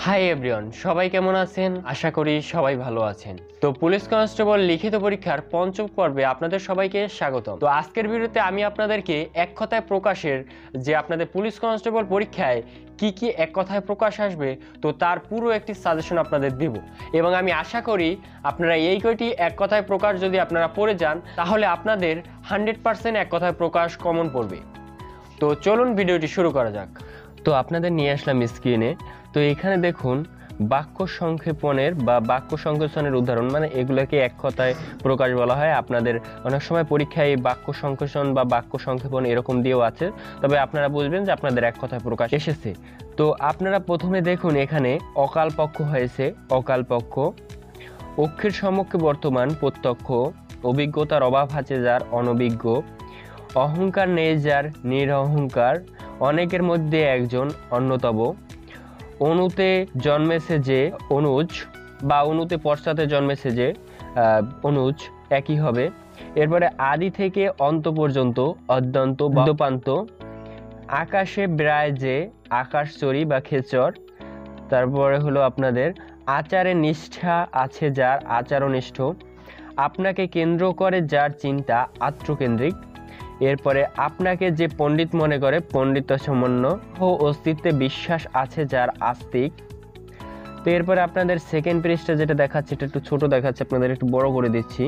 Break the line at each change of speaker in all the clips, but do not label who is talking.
Hi everyone, সবাই কেমন আছেন? আশা করি সবাই ভালো আছেন। তো পুলিশ কনস্টেবল লিখিত পরীক্ষার পঞ্চম পর্বে আপনাদের সবাইকে স্বাগতম। তো আজকের ভিডিওতে আমি আপনাদেরকে এক কথায় প্রকাশের যে আপনাদের পুলিশ কনস্টেবল পরীক্ষায় কি কি এক কথায় প্রকাশ আসবে তো তার পুরো একটি সাজেশন আপনাদের দেব, এবং আমি আশা করি আপনারা এই কয়টি এক কথায় প্রকাশ যদি আপনারা পড়ে যান তাহলে আপনাদের 100% এক কথায় প্রকাশ কমন পড়বে। তো চলুন ভিডিওটি শুরু করা যাক। তো আপনাদের নিয়ে আসলাম স্ক্রিনে। তো এখানে দেখুন বাক্য সংক্ষেপণের বা বাক্য সংকোচনের উদাহরণ, মানে এগুলোকে এক কথায় প্রকাশ বলা হয়। আপনাদের অনেক সময় পরীক্ষায় বাক্য সংকোচন বা বাক্য সংক্ষেপণ এরকম দিয়েও আছে, তবে আপনারা বুঝবেন যে আপনাদের এক কথায় প্রকাশ এসেছে। তো আপনারা প্রথমে দেখুন এখানে অকাল পক্ষ হয়েছে, অকাল পক্ষ। অক্ষের সম্মুখে বর্তমান প্রত্যক্ষ। অভিজ্ঞতার অভাব আছে যার, অনভিজ্ঞ। অহংকার নেই যার, নিরহংকার। অনেকের মধ্যে একজন, অন্যতম। অনুতে জন্মেছে যে, অনুজ, বা অনুতে পশ্চাতে জন্মেছে যে, অনুজ একই হবে। এরপরে আদি থেকে অন্ত পর্যন্ত, অদ্যন্ত, বদ্যপান্ত। আকাশে বেড়ায় যে, আকাশচরী বা খেচর। তারপরে হলো আপনাদের আচারে নিষ্ঠা আছে যার, আচারনিষ্ঠ। আপনাকে কেন্দ্র করে যার চিন্তা, আত্মকেন্দ্রিক। এরপরে আপনাকে যে পণ্ডিত মনে করে, পণ্ডিতসম্পন্ন। ও অস্তিত্বে বিশ্বাস আছে যার, আস্তিক। তো এরপরে আপনাদের সেকেন্ড পৃষ্ঠা যেটা দেখাচ্ছে, এটা একটু ছোট দেখাচ্ছে, আপনাদের একটু বড় করে দিচ্ছি।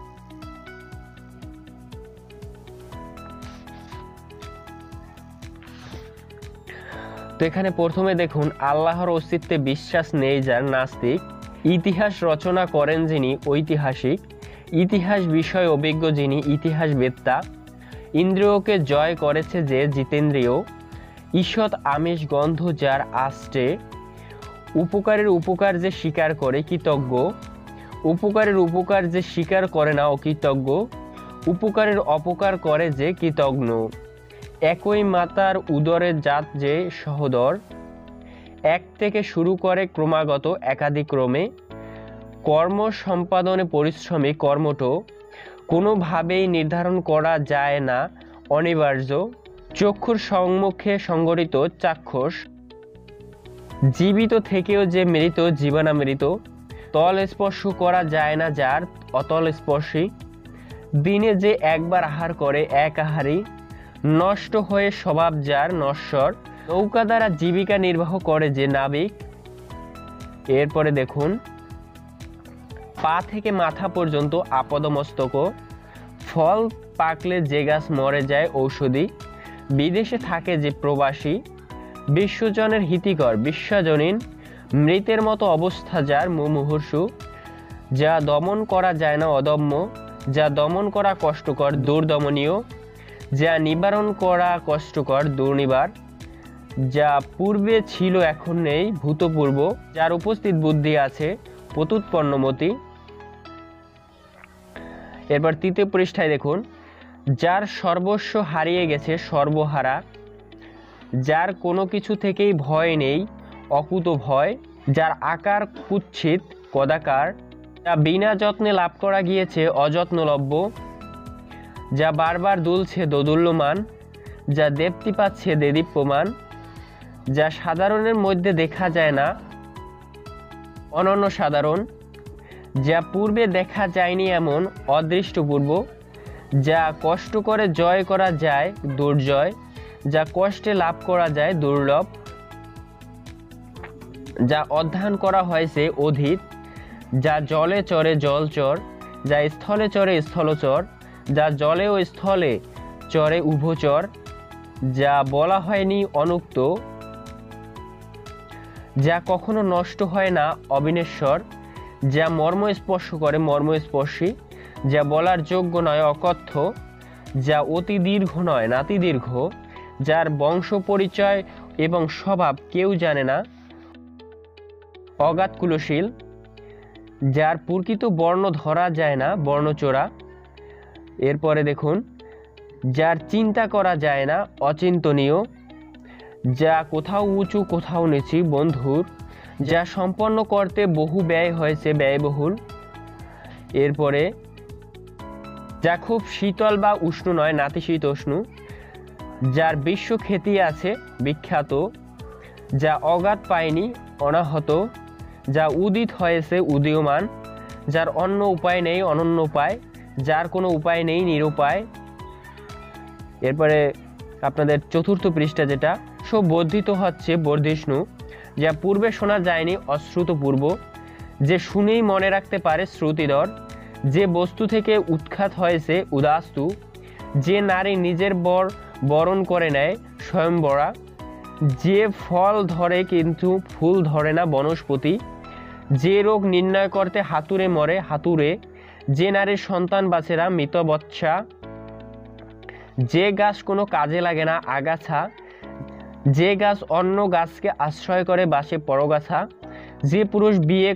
তো এখানে প্রথমে দেখুন আল্লাহর অস্তিত্বে বিশ্বাস নেই যার, নাস্তিক। ইতিহাস রচনা করেন যিনি, ঐতিহাসিক। ইতিহাস বিষয় অভিজ্ঞ যিনি, ইতিহাসবেত্তা। ইন্দ্রিয়কে জয় করেছে যে, জিতেন্দ্রিয়। ঈষৎ আমিষ গন্ধ যার, আষ্টে। উপকারের উপকার যে স্বীকার করে, কৃতজ্ঞ। উপকারের উপকার যে স্বীকার করে না, অকৃতজ্ঞ। উপকারের অপকার করে যে, কৃতজ্ঞ। একই মাতার উদরের জাত যে, সহোদর। এক থেকে শুরু করে ক্রমাগত, একাদিক্রমে। কর্ম সম্পাদনে পরিশ্রমী, কর্মঠ। কোনোভাবেই নির্ধারণ করা যায় না, অনিবার্য। চক্ষুর সম্মুখে সংগঠিত, চাক্ষুষ। জীবিত থেকেও যে মৃত, জীবনামৃত। তল স্পর্শ করা যায় না যার, অতল স্পর্শী। দিনে যে একবার আহার করে, এক আহারী। নষ্ট হয়ে স্বভাব যার, নশ্বর। নৌকা দ্বারা জীবিকা নির্বাহ করে যে, নাবিক। এরপরে দেখুন পা থেকে মাথা পর্যন্ত, আপদমস্তক। ফল পাকলে যে গাছ মরে যায়, ঔষধি। বিদেশে থাকে যে, প্রবাসী। বিশ্বজনের হিতিকর, বিশ্বজনীন। মৃতের মতো অবস্থা যার, মুমূর্ষু। যা দমন করা যায় না, অদম্য। যা দমন করা কষ্টকর, দুর্দমনীয়। যা নিবারণ করা কষ্টকর, দুর্নিবার। যা পূর্বে ছিল এখন নেই, ভূতপূর্ব। যার উপস্থিত বুদ্ধি আছে, প্রত্যুৎপন্নমতি। এরপর তৃতীয় পৃষ্ঠায় দেখুন যার সর্বস্ব হারিয়ে গেছে, সর্বহারা। যার কোনো কিছু থেকেই ভয় নেই, অকুত ভয়। যার আকার কুৎসিত, কদাকার। যা বিনা যত্নে লাভ করা গিয়েছে, অযত্নলভ্য। যা বারবার দুলছে, দোদুল্যমান। যা দেপ্তি পাচ্ছে, দেদীপ্যমান। যা সাধারণের মধ্যে দেখা যায় না, অনন্য সাধারণ। যা পূর্বে দেখা যায়নি এমন, অদৃষ্টপূর্ব। যা কষ্ট করে জয় করা যায়, দুর্জয়। যা কষ্টে লাভ করা যায়, দুর্লভ। যা অধ্যয়ন করা হয়েছে, অধীত। যা জলে চরে, জলচর। যা স্থলে চরে, স্থলচর। যা জলে ও স্থলে চরে, উভচর। যা বলা হয়নি, অনুক্ত। যা কখনো নষ্ট হয় না, অবিনশ্বর। যা মর্ম স্পর্শ করে, মর্মস্পর্শী। যা বলার যোগ্য নয়, অকথ্য। যা অতি দীর্ঘ নয়, নাতি দীর্ঘ। যার বংশ পরিচয় এবং স্বভাব কেউ জানে না, অগাধ কুলশীল। যার প্রকৃত বর্ণ ধরা যায় না, বর্ণচোরা। এরপরে দেখুন যার চিন্তা করা যায় না, অচিন্তনীয়। যা কোথাও উঁচু কোথাও নিচু, বন্ধুর। যা সম্পন্ন করতে বহু ব্যয় হয়েছে, ব্যয়বহুল। এরপরে যা খুব শীতল বা উষ্ণ নয়, নাতিশীতোষ্ণ। যার বিশ্বখ্যাতি আছে, বিখ্যাত। যা অগাধ পায়নি, অনাহত, যা উদিত হয়েছে উদীয়মান, যার অন্য উপায় নেই অনন্য উপায়, যার কোনো উপায় নেই নিরুপায়। এরপরে আপনাদের চতুর্থ পৃষ্ঠা যেটা, সব বর্ধিত হচ্ছে বর্ধিষ্ণু, যা পূর্বে শোনা যায়নি অশ্রুতপূর্ব, যে শুনেই মনে রাখতে পারে শ্রুতিধর, যে বস্তু থেকে উৎখাত হয়েছে উদাস্তু, যে নারী নিজের বর বরণ করে নেয় স্বয়ংবরা, যে ফল ধরে কিন্তু ফুল ধরে না বনস্পতি, যে রোগ নির্ণয় করতে হাতুড়ে মরে হাতুড়ে, যে নারীর সন্তান বাছেরা মৃত বৎসা, যে গাছ কোনো কাজে লাগে না আগাছা, যে গাছ অন্য গাছকে আশ্রয় করে বাসে পরগাছা, যে পুরুষ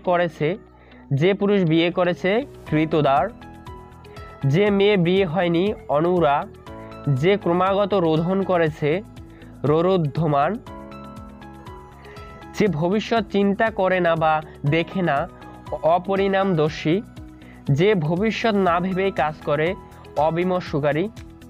বিয়ে করেছে কৃতদার, যে মেয়ে বিয়ে হয়নি অনুরা, যে ক্রমাগত রোধন করেছে রোরোদ্ধমান, যে ভবিষ্যৎ চিন্তা করে না বা দেখে না অপরিণামদর্শী, যে ভবিষ্যৎ না ভেবেই কাজ করে অবিমর্শকারী,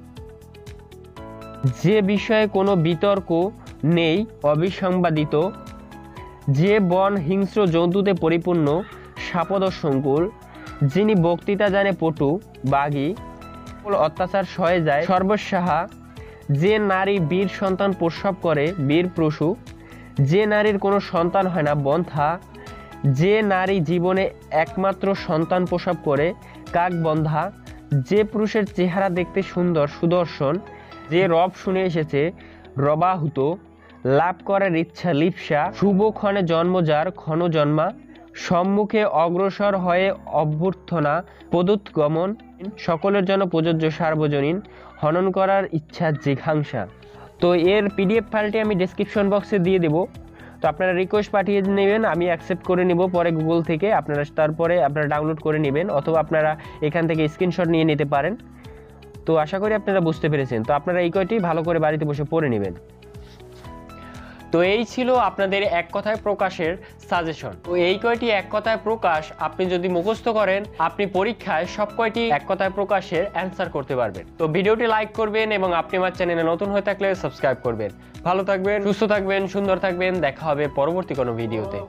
যে বিষয়ে কোনো বিতর্ক নেই অবিসংবাদিত, যে বন হিংস্র জন্তুতে পরিপূর্ণ সাপদসংকুল, যিনি বক্তৃতা জানে পটু বাগী, অত্যাচার সয়ে যায় সর্বস্বাহা, যে নারী বীর সন্তান প্রসব করে বীর প্রসূ, যে নারীর কোনো সন্তান হয় না বন্ধ্যা, যে নারী জীবনে একমাত্র সন্তান প্রসব করে কাকবন্ধা, যে পুরুষের চেহারা দেখতে সুন্দর সুদর্শন, যে রব শুনে এসেছে রবাহুত, লাভ করার ইচ্ছা লিপ্সা, শুভক্ষণে জন্ম যার ক্ষণ জন্মা, সম্মুখে অগ্রসর হয়ে অভ্যর্থনা পদোৎগমন, সকলের জন্য প্রযোজ্য সার্বজনীন, হনন করার ইচ্ছা জিঘাংসা। তো এর পিডিএফ ফাইলটি আমি ডেসক্রিপশন বক্সে দিয়ে দেবো। তো আপনারা রিকোয়েস্ট পাঠিয়ে নেবেন, আমি অ্যাকসেপ্ট করে নিব পরে গুগল থেকে, তারপরে আপনারা ডাউনলোড করে নেবেন, অথবা আপনারা এখান থেকে স্ক্রিনশট নিয়ে নিতে পারেন। তো আশা করি আপনারা বুঝতে পেরেছেন। তো আপনারা এই কয়টি ভালো করে বাড়িতে বসে পড়ে নেবেন। তো এই ছিল আপনাদের এক কথায় প্রকাশের সাজেশন। তো এই কয়টি এক কথায় প্রকাশ আপনি যদি মুখস্থ করেন, আপনি পরীক্ষায় সব কয়টি এক কথায় প্রকাশের অ্যান্সার করতে পারবেন। তো ভিডিওটি লাইক করবেন এবং আপনি আমার চ্যানেলে নতুন হয়ে থাকলে সাবস্ক্রাইব করবেন। ভালো থাকবেন, সুস্থ থাকবেন, সুন্দর থাকবেন। দেখা হবে পরবর্তী কোনো ভিডিওতে।